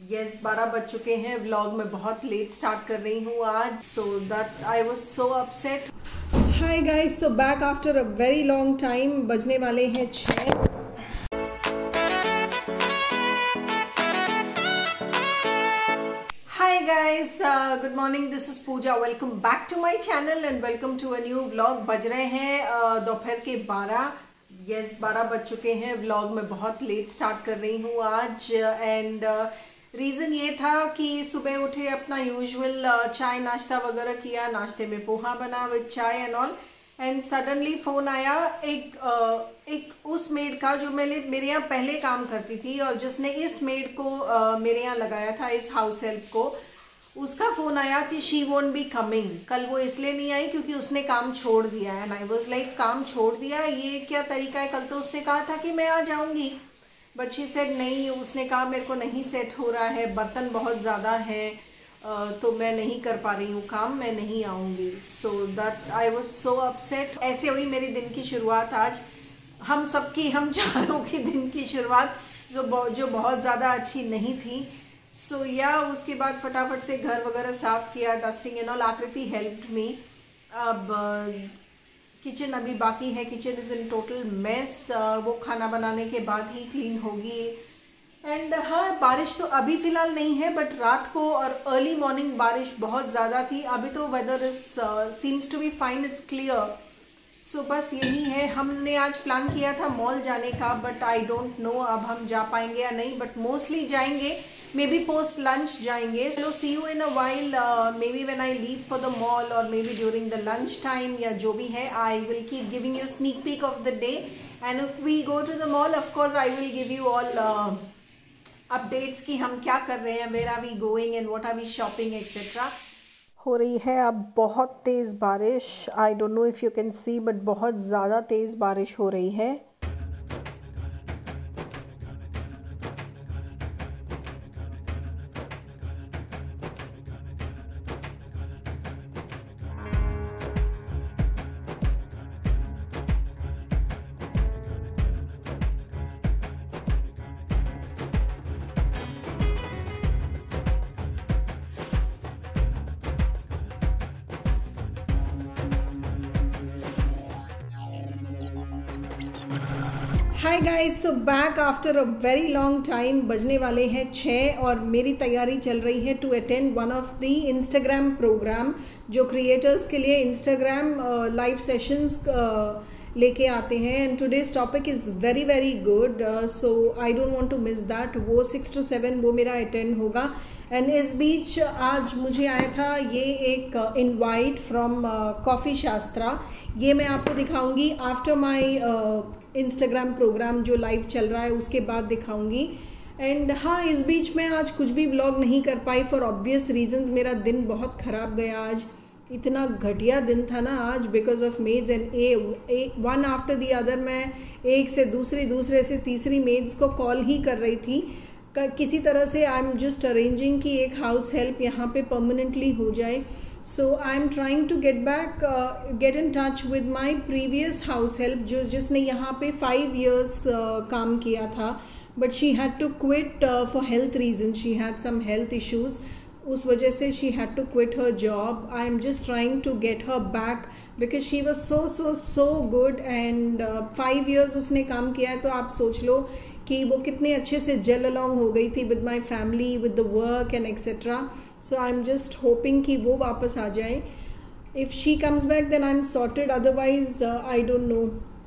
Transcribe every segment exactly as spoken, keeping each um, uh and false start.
Yes बारह बज चुके हैं। व्लॉग में बहुत लेट स्टार्ट कर रही हूँ आज, so that I was so upset. Hi guys, so back after a very long time. बजने वाले हैं छः। Hi guys, uh, good morning, this is Pooja. Welcome back to my channel and welcome to a new vlog. बज रहे हैं uh, दोपहर के बारह। यस बारह बज चुके हैं। व्लॉग में बहुत लेट स्टार्ट कर रही हूँ आज एंड रीज़न ये था कि सुबह उठे, अपना यूजुअल uh, चाय नाश्ता वगैरह किया। नाश्ते में पोहा बना with chai and all, and suddenly phone आया एक uh, एक उस मेड का जो मेरे मेरे यहाँ पहले काम करती थी और जिसने इस मेड को uh, मेरे यहाँ लगाया था, इस हाउस हेल्प को। उसका फ़ोन आया कि शी वोंट बी कमिंग। कल वो इसलिए नहीं आई क्योंकि उसने काम छोड़ दिया है। एंड आई वाज लाइक, काम छोड़ दिया, ये क्या तरीका है? कल तो उसने कहा था कि मैं आ जाऊँगी, बट शी सेड नहीं। उसने कहा मेरे को नहीं सेट हो रहा है, बर्तन बहुत ज़्यादा हैं, तो मैं नहीं कर पा रही हूँ काम, मैं नहीं आऊँगी। So that I was so upset. ऐसे हुई मेरी दिन की शुरुआत आज, हम सबकी, हम चारों की दिन की शुरुआत जो जो बहुत ज़्यादा अच्छी नहीं थी। सो so, या yeah, उसके बाद फटाफट से घर वगैरह साफ़ किया, dusting and all. Aakriti helped me. अब किचन uh, अभी बाकी है। Kitchen is in total mess. वो खाना बनाने के बाद ही क्लीन होगी। एंड हाँ, बारिश तो अभी फ़िलहाल नहीं है, बट रात को और अर्ली मॉर्निंग बारिश बहुत ज़्यादा थी। अभी तो weather is seems to be fine, it's clear. So बस यही है। हमने आज प्लान किया था मॉल जाने का, बट आई डोंट नो अब हम जा पाएंगे या नहीं, बट मोस्टली जाएंगे। मे बी पोस्ट लंच जाएंगे। चलो see you in a while, maybe when I leave for the mall or maybe during the lunch time, या जो भी है। I will keep giving you sneak peek of the day, and if we go to the mall of course I will give you all updates कि हम क्या कर रहे हैं, where are we going and what are we shopping etcetera. हो रही है अब बहुत तेज़ बारिश। I don't know if you can see, but बहुत ज़्यादा तेज़ बारिश हो रही है। Hi guys, so back after a very long time. बजने वाले हैं छः और मेरी तैयारी चल रही है to attend one of the Instagram program जो क्रिएटर्स के लिए इंस्टाग्राम लाइव सेशंस लेके आते हैं। And today's topic is very very good, so I don't want to miss that. वो सिक्स टू सेवन वो मेरा अटेंड होगा। एंड इस बीच आज मुझे आया था ये एक इनवाइट फ्रॉम कॉफ़ी शास्त्रा। ये मैं आपको दिखाऊंगी आफ्टर माय इंस्टाग्राम प्रोग्राम जो लाइव चल रहा है, उसके बाद दिखाऊंगी। एंड हाँ, इस बीच में आज कुछ भी व्लॉग नहीं कर पाई फॉर ऑब्वियस रीजंस। मेरा दिन बहुत ख़राब गया आज, इतना घटिया दिन था ना आज, because of maids and a one after the other. मैं एक से दूसरी, दूसरे से तीसरी मेड्स को कॉल ही कर रही थी किसी तरह से। आई एम जस्ट अरेंजिंग कि एक हाउस हेल्प यहाँ पे परमानेंटली हो जाए। So I am trying to get back get in touch with my previous house help जो जिसने यहाँ पे फाइव ईयर्स uh, काम किया था, but she had to quit for health reason. She had some health issues, उस वजह से she had to quit her job. I am just trying to get her back because she was so so so good. And five years उसने काम किया है, तो आप सोच लो कि वो कितने अच्छे से जेल अलॉन्ग हो गई थी with my family, with the work and etcetera. So I am just hoping कि वो वापस आ जाए। If she comes back then I am sorted, otherwise I don't know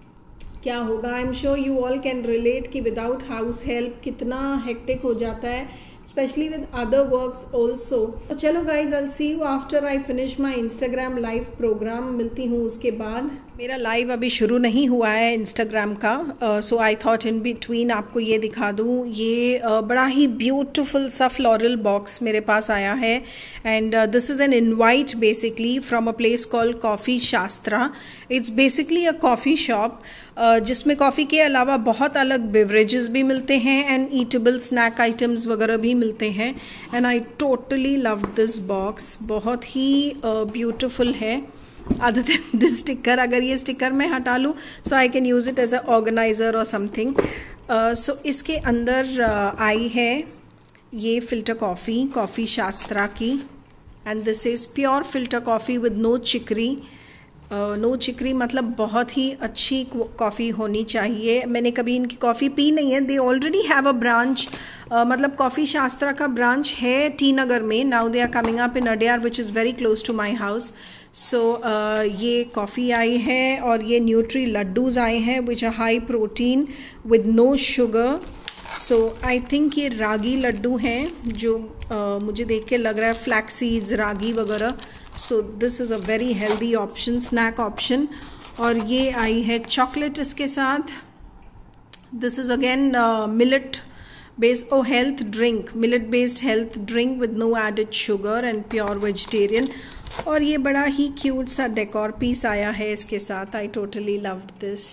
क्या होगा। I am sure you all can relate कि without house help कितना hectic हो जाता है, especially with other works also. तो चलो guys, I'll see you after I finish my Instagram live program. मिलती हूँ उसके बाद। मेरा लाइव अभी शुरू नहीं हुआ है इंस्टाग्राम का, सो आई थॉट इन बिटवीन आपको ये दिखा दूँ। ये uh, बड़ा ही ब्यूटिफुल सा फ्लोरल बॉक्स मेरे पास आया है, and this is an invite basically from a place called Coffee Shastra. It's basically a coffee shop जिसमें कॉफ़ी के अलावा बहुत अलग बेवरेजेस भी मिलते हैं एंड ईटेबल स्नैक आइटम्स वगैरह भी मिलते हैं। And I totally love this box, बहुत ही ब्यूटिफुल uh, है। अदर देन दिस स्टिकर, अगर ये स्टिकर मैं हटा लूँ so I can use it as a organizer or something. So इसके अंदर uh, आई है ये फ़िल्टर कॉफ़ी, कॉफ़ी शास्त्रा की, and this is pure filter coffee with no chicory. No uh, chicory मतलब बहुत ही अच्छी कॉफ़ी होनी चाहिए। मैंने कभी इनकी कॉफ़ी पी नहीं है। They already have a branch, मतलब कॉफ़ी शास्त्रा का ब्रांच है टी नगर में। Now they are coming up in Adyar which is very close to my house. So ये कॉफ़ी आई है और ये न्यूट्री लड्डूज़ आए हैं which are high protein with no sugar. So I think ये रागी लड्डू हैं जो uh, मुझे देख के लग रहा है फ्लैक्स सीड्स, रागी वगैरह। So this is a very healthy option, snack option. और ये आई है चॉकलेट इसके साथ। This is again millet based uh health drink, millet based health drink with no added sugar and pure vegetarian. और ये बड़ा ही क्यूट सा डेकोर पीस आया है इसके साथ। I totally loved this.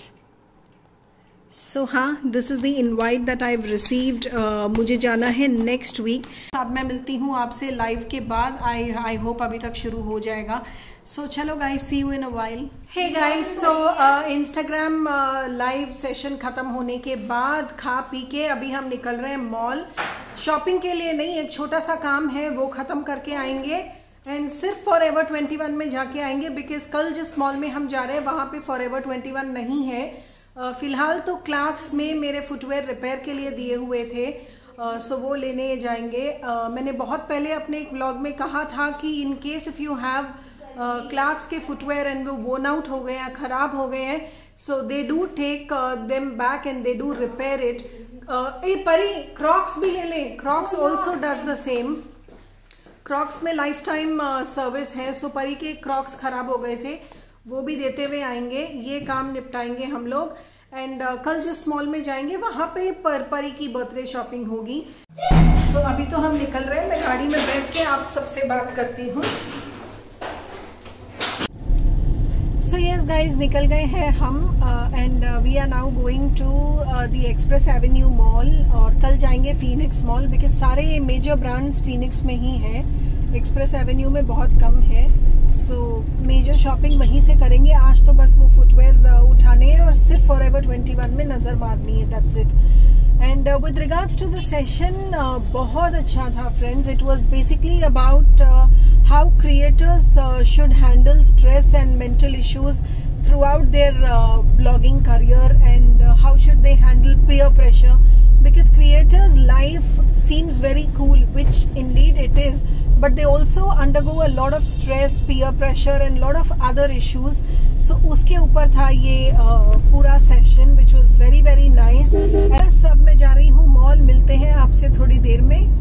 So हाँ, this is the invite that I have received. मुझे जाना है नेक्स्ट वीक। अब मैं मिलती हूँ आपसे लाइव के बाद। आई आई होप अभी तक शुरू हो जाएगा। सो so, चलो guys, see you in a while. Hey guys, so Instagram live session ख़त्म होने के बाद खा पी के अभी हम निकल रहे हैं मॉल। शॉपिंग के लिए नहीं, एक छोटा सा काम है वो ख़त्म करके आएंगे एंड सिर्फ फॉर एवर ट्वेंटी वन में जाके आएंगे, बिकॉज कल जिस मॉल में हम जा रहे हैं वहाँ पे फॉर एवर ट्वेंटी वन नहीं है। uh, फ़िलहाल तो क्लार्क्स में मेरे फुटवेयर रिपेयर के लिए दिए हुए थे, सो uh, so वो लेने जाएंगे। uh, मैंने बहुत पहले अपने एक व्लॉग में कहा था कि in case if you have Clarks के फुटवेयर एंड वो वोन आउट हो गए हैं, ख़राब हो गए हैं, so they do take them back and they do repair it. ए परी, क्रॉक्स भी ले लें, Crocs also does the same. Crocs में लाइफ टाइम सर्विस है। सो परी के क्रॉक्स ख़राब हो गए थे, वो भी देते हुए आएंगे। ये काम निपटाएंगे हम लोग एंड uh, कल जिस मॉल में जाएंगे वहाँ पे पर परी की बर्थडे शॉपिंग होगी। सो so, अभी तो हम निकल रहे हैं। मैं गाड़ी में बैठ के आप सबसे बात करती हूँ। सो यस गाइज, निकल गए हैं हम and we are now going to the Express Avenue mall. और कल जाएंगे फीनिक्स मॉल, बिकॉज सारे मेजर ब्रांड्स फीनिक्स में ही हैं, एक्सप्रेस एवेन्यू में बहुत कम है। सो मेजर शॉपिंग वहीं से करेंगे। आज तो बस वो फुटवेयर uh, उठाने हैं और सिर्फ फॉर एवर ट्वेंटी वन में नज़र मारनी है, that's it. And with regards to the session, बहुत अच्छा था friends. It was basically about how creators uh, should handle stress and mental issues throughout their uh, blogging career, and uh, how should they handle peer pressure, because creators' life seems very cool, which indeed it is, but they also undergo a lot of stress, peer pressure and lot of other issues. So उसके ऊपर था ये uh, पूरा session, which was very very nice। बस अब मैं जा रही हूँ मॉल, मिलते हैं आपसे थोड़ी देर में।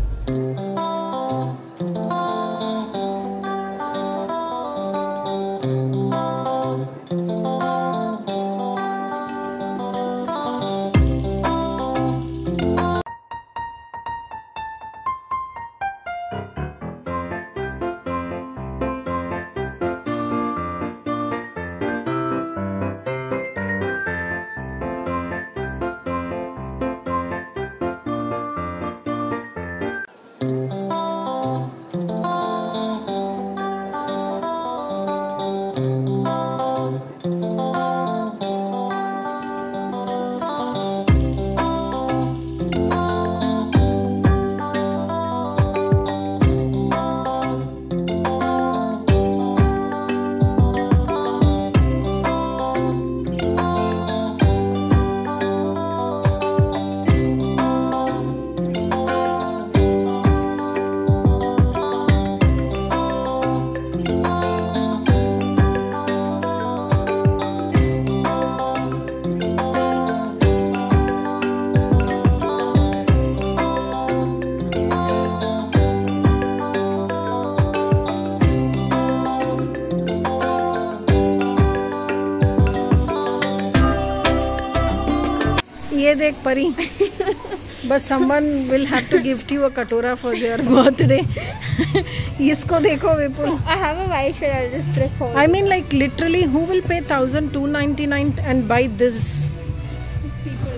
ये देख परी, बस someone will have to gift you a कटोरा for your birthday। इसको देखो विपुल। I have a white shirt, I'll just prefer। I mean like literally who will pay one thousand two hundred ninety-nine and buy this? People।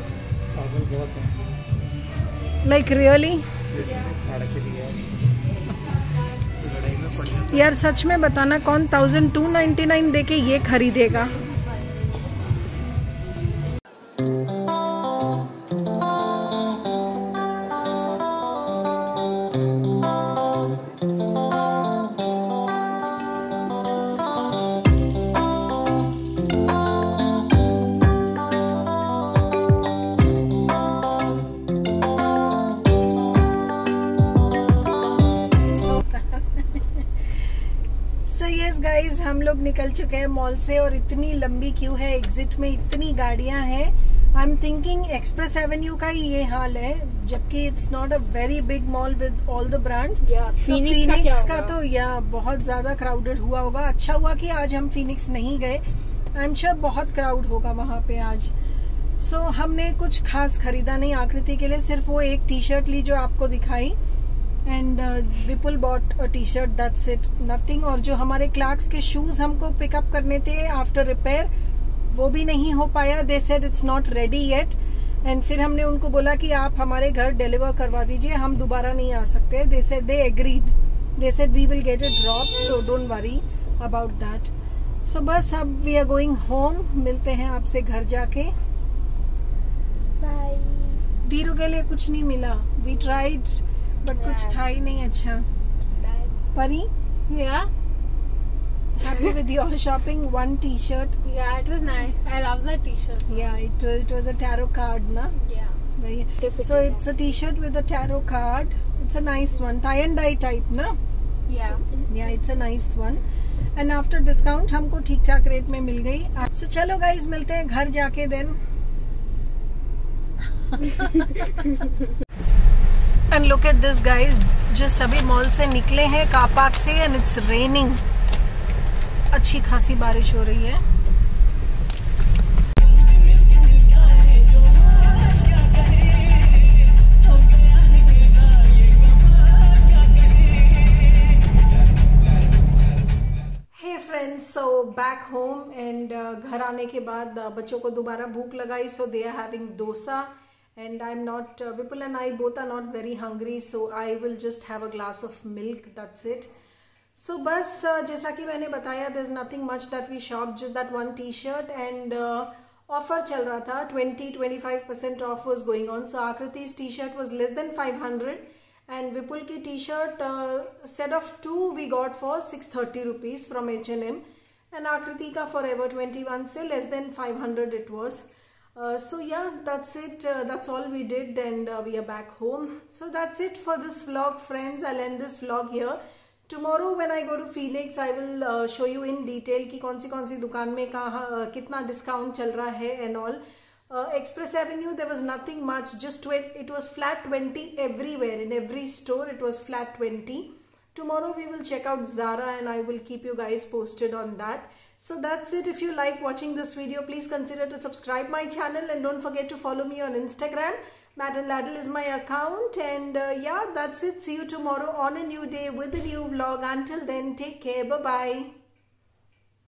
Like really? यार सच में बताना, कौन one thousand two hundred ninety-nine दे के ये खरीदेगा? So yes guys, हम लोग निकल चुके हैं मॉल से और इतनी लंबी क्यू है, एग्जिट में इतनी गाड़ियां हैं। I am thinking Express Avenue का ही ये हाल है, जबकि it's not a very big mall with all the brands. Phoenix का तो या बहुत ज्यादा क्राउडेड हुआ होगा। अच्छा हुआ कि आज हम फीनिक्स नहीं गए, आई एम श्योर बहुत क्राउड होगा वहां पे आज। सो so, हमने कुछ खास खरीदा नहीं आकृति के लिए, सिर्फ वो एक टी शर्ट ली जो आपको दिखाई, and Vipul bought a T shirt, that's it, nothing. और जो हमारे क्लार्क्स के शूज हमको पिकअप करने थे आफ्टर रिपेयर, वो भी नहीं हो पाया। They said it's not ready yet, and फिर हमने उनको बोला कि आप हमारे घर डिलीवर करवा दीजिए, हम दोबारा नहीं आ सकते। They said they agreed, they said we will get it drop, so don't worry about that. So बस अब वी आर गोइंग होम, मिलते हैं आपसे घर जाके। बाय। धीरू के लिए कुछ नहीं मिला, वी ट्राइड बट कुछ था ही नहीं अच्छा। परी, Yeah. happy with your shopping? One t-shirt. Yeah, it was nice. I love that t-shirt. Yeah, it was, it was a tarot card, na? Yeah. Very- So it's a t-shirt with a tarot card. It's a nice one, tie and dye type, na? Yeah. Yeah, it's a nice one. And after discount हमको ठीक ठाक rate में मिल गई। So चलो guys, मिलते हैं घर जाके then. And look at this guys, just अभी मॉल से निकले हैं कार पार्क से, and it's raining. अच्छी खासी बारिश हो रही है। Hey friends, so back home and uh, घर आने के बाद uh, बच्चों को दोबारा भूख लगाई, so they are having dosa. And I'm not, uh, Vipul and I both are not very hungry, so I will just have a glass of milk, that's it. So बस uh, जैसा कि मैंने बताया, there's nothing much that we shopped, just that one t-shirt, and uh, offer चल रहा था, twenty to twenty-five percent off was going on. So Akriti's t-shirt was less than five hundred, and Vipul की t-shirt uh, set of two we got for six thirty rupees from H and M, and Akriti का Forever twenty-one से less than five hundred it was. Uh, so yeah, that's it, uh, that's all we did, and uh, we are back home. So that's it for this vlog friends, I'll end this vlog here. Tomorrow when I go to Phoenix, I will uh, show you in detail कि कौन सी कौन सी दुकान में कहाँ uh, कितना discount चल रहा है and all. uh, Express Avenue there was nothing much, just it was flat twenty everywhere, in every store it was flat twenty. Tomorrow we will check out Zara and I will keep you guys posted on that. So that's it. If you like watching this video, please consider to subscribe my channel and don't forget to follow me on Instagram. Matt and Laddle is my account, and uh, yeah, that's it. See you tomorrow on a new day with a new vlog. Until then, take care. Bye bye.